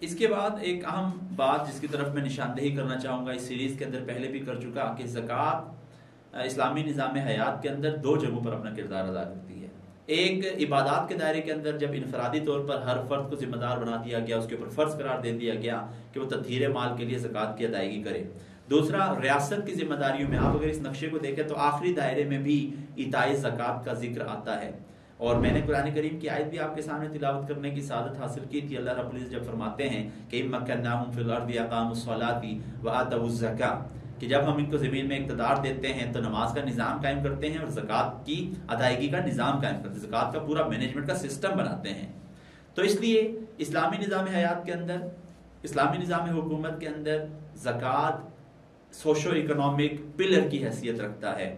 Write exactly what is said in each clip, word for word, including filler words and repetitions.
اس کے بعد ایک اہم بات جس کی طرف میں نشاندہی کرنا چاہوں گا، اس سیریز کے اندر پہلے بھی کر چکا، کہ زکوٰۃ اسلامی نظام حیات کے اندر دو جگہوں پر اپنا کردار ادا کرتی ہے۔ ایک عبادات کے دائرے کے اندر جب انفرادی طور پر ہر فرد کو ذمہ دار بنا دیا گیا، اس کے اوپر فرض قرار دے دیا گیا کہ وہ تطہیر مال کے لیے زکوٰۃ کی ادائیگی کرے۔ دوسرا، ریاست کی ذمہ داریوں میں آپ اگر اس نقشے کو دیکھیں تو آخری دائرے میں بھی ایتاء زکوٰۃ کا ذکر آتا ہے، اور میں نے قرآن کریم کی آیت بھی آپ کے سامنے تلاوت کرنے کی سعادت حاصل کی تھی۔ اللہ رب العزت جب فرماتے ہیں کہ مَكَّنَّاهُمْ فِي الْأَرْضِ أَقَامُوا الصَّلَاةَ وَآتَوُا الزَّكَاةَ، کہ جب ہم ان کو زمین میں اقتدار دیتے ہیں تو نماز کا نظام قائم کرتے ہیں اور زکوٰۃ کی ادائیگی کا نظام قائم کرتے ہیں، زکوٰۃ کا پورا مینجمنٹ کا سسٹم بناتے ہیں۔ تو اس لیے اسلامی نظام حیات کے اندر، اسلامی نظام حکومت کے اندر زکوٰۃ سوشو اکنامک پلر کی حیثیت رکھتا ہے۔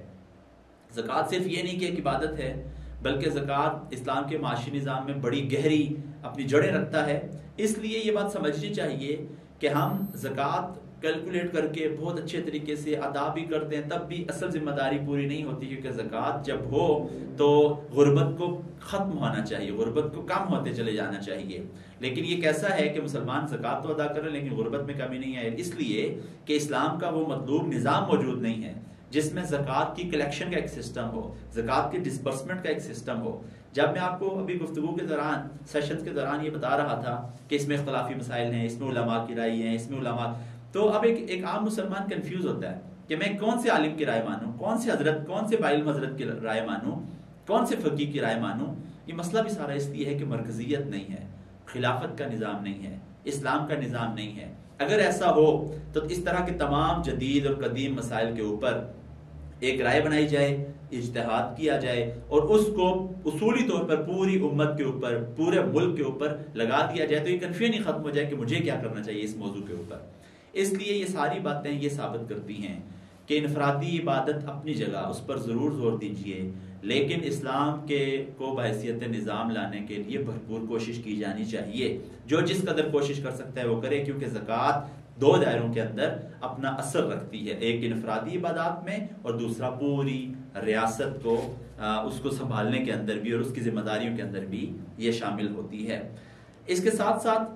زکوٰۃ صرف یہ نہیں کہ ایک عبادت ہے، بلکہ زکوٰۃ اسلام کے معاشی نظام میں بڑی گہری اپنی جڑیں رکھتا ہے۔ اس لیے یہ بات سمجھنی چاہیے کہ ہم زکوٰۃ کیلکولیٹ کر کے بہت اچھے طریقے سے ادا بھی کرتے ہیں، تب بھی اصل ذمہ داری پوری نہیں ہوتی، کیونکہ زکوٰۃ جب ہو تو غربت کو ختم ہونا چاہیے، غربت کو کم ہوتے چلے جانا چاہیے۔ لیکن یہ کیسا ہے کہ مسلمان زکوٰۃ تو ادا کریں لیکن غربت میں کمی نہیں آئے، اس لیے کہ اسلام کا وہ مطلوب نظام موجود نہیں ہے جس میں زکوٰۃ کی کلیکشن کا ایک سسٹم ہو، زکوٰۃ کی ڈسبرسمنٹ کا ایک سسٹم ہو۔ جب میں آپ کو ابھی گفتگو کے دوران، سیشنز کے دوران یہ بتا رہا تھا کہ اس میں اختلافی مسائل ہیں، اس میں علماء کی رائے ہیں، اس میں علماء، تو اب ایک ایک عام مسلمان کنفیوز ہوتا ہے کہ میں کون سے عالم کی رائے مانوں، کون سے حضرت، کون سے باعلم حضرت کی رائے مانوں، کون سے فقیہ کی رائے مانوں۔ یہ مسئلہ بھی سارا اس لیے ہے کہ مرکزیت نہیں ہے، خلافت کا نظام نہیں ہے، اسلام کا نظام نہیں ہے۔ اگر ایسا ہو تو اس طرح کے تمام جدید اور قدیم مسائل کے اوپر ایک رائے بنائی جائے، اجتہاد کیا جائے اور اس کو اصولی طور پر پوری امت کے اوپر، پورے ملک کے اوپر لگا دیا جائے، تو یہ کنفیوژن ہی ختم ہو جائے کہ مجھے کیا کرنا چاہیے اس موضوع کے اوپر۔ اس لیے یہ ساری باتیں یہ ثابت کرتی ہیں کہ انفرادی عبادت اپنی جگہ، اس پر ضرور زور دیجیے، لیکن اسلام کے کو بحیثیت نظام لانے کے لیے بھرپور کوشش کی جانی چاہیے۔ جو جس قدر کوشش کر سکتا ہے وہ کرے، کیونکہ زکوٰۃ دو دائروں کے اندر اپنا اثر رکھتی ہے، ایک انفرادی عبادات میں اور دوسرا پوری ریاست کو اس کو سنبھالنے کے اندر بھی اور اس کی ذمہ داریوں کے اندر بھی یہ شامل ہوتی ہے۔ اس کے ساتھ ساتھ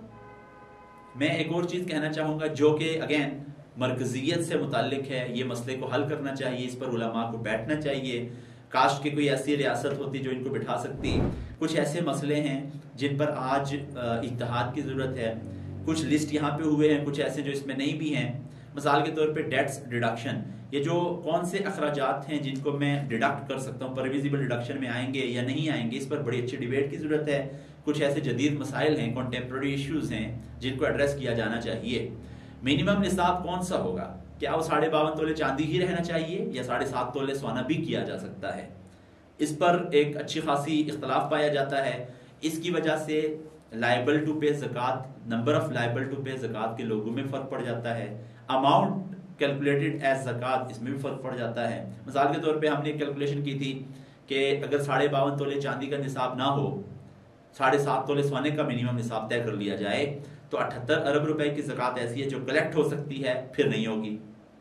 میں ایک اور چیز کہنا چاہوں گا جو کہ اگین مرکزیت سے متعلق ہے، یہ مسئلے کو حل کرنا چاہیے، اس پر علماء کو بیٹھنا چاہیے۔ کاش کہ کوئی ایسی ریاست ہوتی جو ان کو بٹھا سکتی۔ کچھ ایسے مسئلے ہیں جن پر آج اتحاد کی ضرورت ہے، کچھ لسٹ یہاں پہ ہوئے ہیں، کچھ ایسے جو اس میں نہیں بھی ہیں۔ مثال کے طور پہ ڈیٹس ڈیڈکشن، یہ جو کون سے اخراجات ہیں جن کو میں ڈیڈکٹ کر سکتا ہوں، پرویزیبل ڈیڈکشن میں آئیں گے یا نہیں آئیں گے، اس پر بڑی اچھی ڈیبیٹ کی ضرورت ہے۔ کچھ ایسے جدید مسائل ہیں، کنٹمپرری ایشوز ہیں جن کو ایڈریس کیا جانا چاہیے۔ منیمم نصاب کون سا ہوگا؟ کیا وہ ساڑھے باون تولے چاندی ہی رہنا چاہیے یا ساڑھے سات تولے سونا بھی کیا جا سکتا ہے؟ اس پر ایک اچھی خاصی اختلاف پایا جاتا ہے۔ اس کی وجہ سے لائبل ٹو پے زکوٰۃ، number of liable to pay زکوٰۃ کے لوگوں میں فرق پڑ جاتا ہے، اماؤنٹ کیلکولیٹڈ ایز زکوٰۃ اس میں بھی فرق پڑ جاتا ہے۔ مثال کے طور پہ ہم نے کیلکولیشن کی تھی کہ اگر ساڑھے باون تولے چاندی کا نصاب نہ ہو، ساڑھے سات تولے سونے کا منیمم نصاب طے کر لیا جائے تو اٹھہتر ارب روپے کی زکوٰۃ ایسی ہے جو کلیکٹ ہو سکتی ہے، پھر نہیں ہوگی۔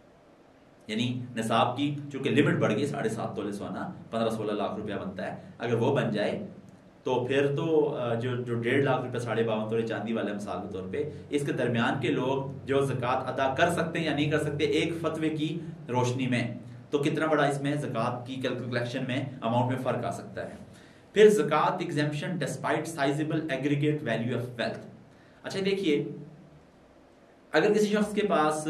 یعنی نصاب کی چونکہ لمٹ بڑھ گئی، ساڑھے سات تولے سونا پندرہ سولہ لاکھ روپیہ بنتا ہے، اگر وہ بن جائے تو پھر تو جو جو ڈیڑھ لاکھ روپے ساڑھے باون تولے چاندی والے مثال کے طور پہ اس کے درمیان کے لوگ جو زکوٰۃ ادا کر سکتے ہیں یا نہیں کر سکتے ایک فتوے کی روشنی میں، تو کتنا بڑا اس میں زکوٰۃ کی کیلکولیشن میں اماؤنٹ میں فرق آ سکتا ہے۔ پھر زکوٰۃ exemption despite sizeable aggregate value of wealth. اچھا دیکھیے، اگر کسی شخص کے پاس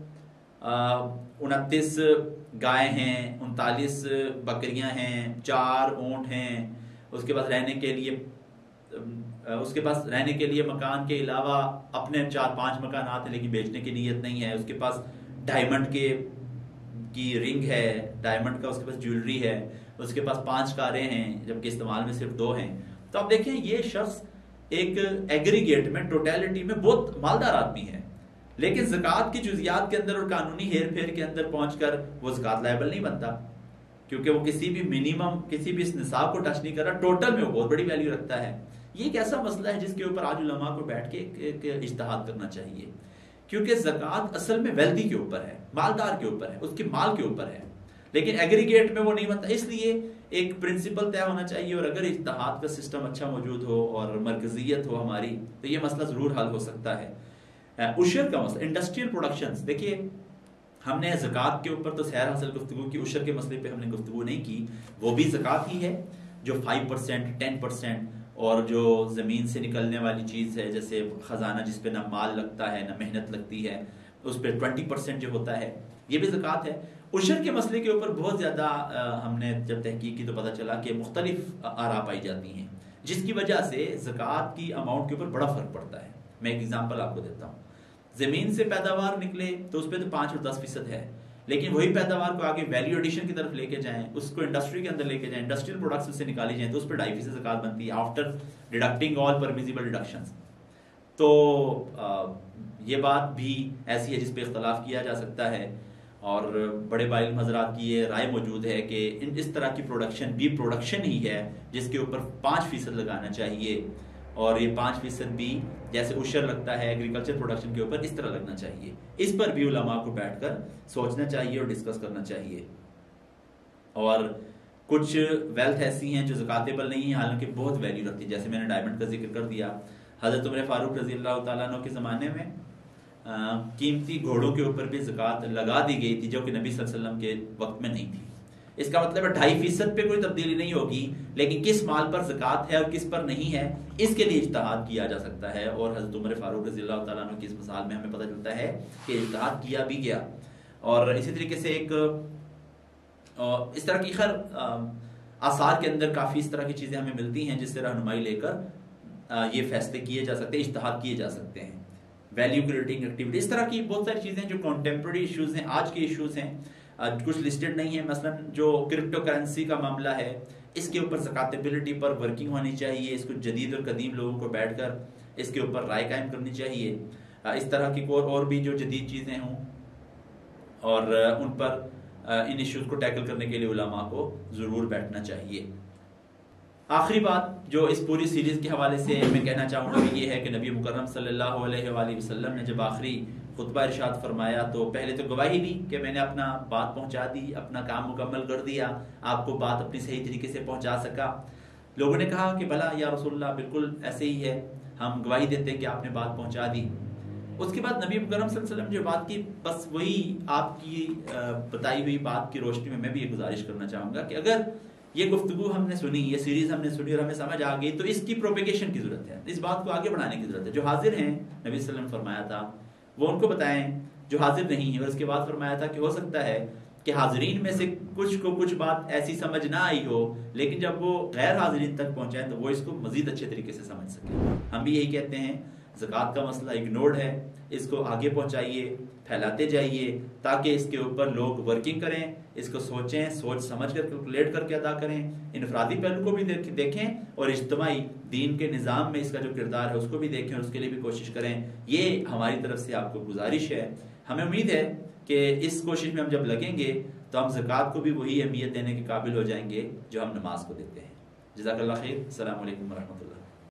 انتیس گائے ہیں، انتالیس بکریاں ہیں، چار اونٹ ہیں، اس کے پاس رہنے کے لیے اس کے پاس رہنے کے لیے مکان کے علاوہ اپنے چار پانچ مکانات ہیں لیکن بیچنے کی نیت نہیں ہے، اس کے پاس ڈائمنڈ کے کی رنگ ہے، ڈائمنڈ کا اس کے پاس جیولری ہے، اس کے پاس پانچ کاریں ہیں جبکہ استعمال میں صرف دو ہیں، تو آپ دیکھیں یہ شخص ایک ایگریگیٹ میں، ٹوٹیلٹی میں بہت مالدار آدمی ہے، لیکن زکوٰۃ کی جزیات کے اندر اور قانونی ہیر پھیر کے اندر پہنچ کر وہ زکوٰۃ لائبل نہیں بنتا، کیونکہ وہ کسی بھی منیمم کسی بھی اس نصاب کو ٹچ نہیں کر رہا، ٹوٹل میں وہ بہت بڑی ویلیو رکھتا ہے۔ یہ ایک ایسا مسئلہ ہے جس کے اوپر آج علماء کو بیٹھ کے ایک اجتہاد کرنا چاہیے، کیونکہ زکوٰۃ اصل میں ویلدی کے اوپر ہے، مالدار کے اوپر ہے، اس کے مال کے اوپر ہے، لیکن ایگریگیٹ میں وہ نہیں بنتا۔ اس لیے ایک پرنسپل طے ہونا چاہیے، اور اگر اتحاد کا سسٹم اچھا موجود ہو اور مرکزیت ہو ہماری تو یہ مسئلہ ضرور حل ہو سکتا ہے۔ عشر کا مسئلہ، انڈسٹریل پروڈکشنز، دیکھیے ہم نے زکوٰۃ کے اوپر تو سیر حاصل گفتگو کی، عشر کے مسئلے پہ ہم نے گفتگو نہیں کی۔ وہ بھی زکوٰۃ ہی ہے جو فائیو پرسینٹ ٹین پرسینٹ، اور جو زمین سے نکلنے والی چیز ہے جیسے خزانہ جس پہ نہ مال لگتا ہے نہ محنت لگتی ہے، اس پہ ٹوینٹی پرسینٹ جو ہوتا ہے یہ بھی زکوٰۃ ہے۔ عشر کے مسئلے کے اوپر بہت زیادہ ہم نے جب تحقیق کی تو پتہ چلا کہ مختلف آراء پائی جاتی ہیں، جس کی وجہ سے زکوٰۃ کی اماؤنٹ کے اوپر بڑا فرق پڑتا ہے۔ میں ایک ایگزامپل آپ کو دیتا ہوں، زمین سے پیداوار نکلے تو اس پہ تو پانچ اور دس فیصد ہے، لیکن وہی پیداوار کو آگے ویلیو ایڈیشن کی طرف لے کے جائیں، اس کو انڈسٹری کے اندر لے کے جائیں، انڈسٹریل پروڈکٹس سے نکالی جائیں تو اس پہ ڈھائی فیصد زکوٰۃ بنتی ہے after deducting all permissible deductions. تو یہ بات بھی ایسی ہے جس پہ اختلاف کیا جا سکتا ہے، اور بڑے باعلم حضرات کی یہ رائے موجود ہے کہ اس طرح کی پروڈکشن بھی پروڈکشن ہی ہے جس کے اوپر پانچ فیصد لگانا چاہیے، اور یہ پانچ فیصد بھی جیسے عشر لگتا ہے ایگریکلچر پروڈکشن کے اوپر اس طرح لگنا چاہیے۔ اس پر بھی علماء کو بیٹھ کر سوچنا چاہیے اور ڈسکس کرنا چاہیے۔ اور کچھ ویلتھ ایسی ہیں جو زکاتیبل نہیں ہیں حالانکہ بہت ویلیو رکھتی ہے، جیسے میں نے ڈائمنڈ کا ذکر کر دیا۔ حضرت عمر فاروق رضی اللہ تعالیٰ عنہ کے زمانے میں قیمتی گھوڑوں کے اوپر بھی زکوٰۃ لگا دی گئی تھی جو کہ نبی صلی اللہ علیہ وسلم کے وقت میں نہیں تھی۔ اس کا مطلب ہے ڈھائی فیصد پہ کوئی تبدیلی نہیں ہوگی، لیکن کس مال پر زکوٰۃ ہے اور کس پر نہیں ہے اس کے لیے اجتہاد کیا جا سکتا ہے، اور حضرت عمر فاروق رضی اللہ تعالیٰ عنہ کی اس مثال میں ہمیں پتہ چلتا ہے کہ اجتہاد کیا بھی گیا۔ اور اسی طریقے سے ایک اس طرح کی خیر آثار کے اندر کافی اس طرح کی چیزیں ہمیں ملتی ہیں جس سے رہنمائی لے کر یہ فیصلے کیے جا سکتے ہیں، اجتہاد کیے جا سکتے ہیں۔ ویلیو کریٹنگ ایکٹیویٹی، اس طرح کی بہت ساری چیزیں جو کنٹمپریری ایشوز ہیں، آج کے ایشوز ہیں، کچھ لسٹڈ نہیں ہے۔ مثلا جو کرپٹو کرنسی کا معاملہ ہے اس کے اوپر زکاتیبلٹی پر ورکنگ ہونی چاہیے، اس کو جدید اور قدیم لوگوں کو بیٹھ کر اس کے اوپر رائے قائم کرنی چاہیے۔ اس طرح کی اور اور بھی جو جدید چیزیں ہوں اور ان پر ان ایشوز کو ٹیکل کرنے کے لیے علماء کو ضرور بیٹھنا چاہیے۔ آخری بات جو اس پوری سیریز کے حوالے سے میں کہنا چاہوں گا یہ ہے کہ نبی مکرم صلی اللہ علیہ وآلہ وسلم نے جب آخری خطبہ ارشاد فرمایا تو پہلے تو گواہی دی کہ میں نے اپنا بات پہنچا دی، اپنا کام مکمل کر دیا، آپ کو بات اپنی صحیح طریقے سے پہنچا سکا۔ لوگوں نے کہا کہ بھلا یا رسول اللہ بالکل ایسے ہی ہے، ہم گواہی دیتے ہیں کہ آپ نے بات پہنچا دی۔ اس کے بعد نبی مکرم صلی اللہ علیہ وسلم نے جو بات کی بس وہی آپ کی بتائی ہوئی بات کی روشنی میں میں بھی یہ گزارش کرنا چاہوں گا کہ اگر یہ گفتگو ہم نے سنی، یہ سیریز ہم نے سنی اور ہمیں سمجھ آ گئی تو اس کی پروپیگیشن کی ضرورت ہے، اس بات کو آگے بڑھانے کی ضرورت ہے۔ جو حاضر ہیں نبی صلی اللہ علیہ وسلم فرمایا تھا وہ ان کو بتائیں، جو حاضر نہیں ہیں، اور اس کے بعد فرمایا تھا کہ ہو سکتا ہے کہ حاضرین میں سے کچھ کو کچھ بات ایسی سمجھ نہ آئی ہو، لیکن جب وہ غیر حاضرین تک پہنچائیں تو وہ اس کو مزید اچھے طریقے سے سمجھ سکیں۔ ہم بھی یہی کہتے ہیں زکوٰۃ کا مسئلہ اگنورڈ ہے، اس کو آگے پہنچائیے، پھیلاتے جائیے تاکہ اس کے اوپر لوگ ورکنگ کریں، اس کو سوچیں، سوچ سمجھ کر کیلکولیٹ کر کے ادا کریں، انفرادی پہلو کو بھی دیکھیں اور اجتماعی دین کے نظام میں اس کا جو کردار ہے اس کو بھی دیکھیں اور اس کے لیے بھی کوشش کریں۔ یہ ہماری طرف سے آپ کو گزارش ہے۔ ہمیں امید ہے کہ اس کوشش میں ہم جب لگیں گے تو ہم زکوٰۃ کو بھی وہی اہمیت دینے کے قابل ہو جائیں گے جو ہم نماز کو دیتے ہیں۔ جزاک اللہ خیر، السلام علیکم ورحمۃ اللہ۔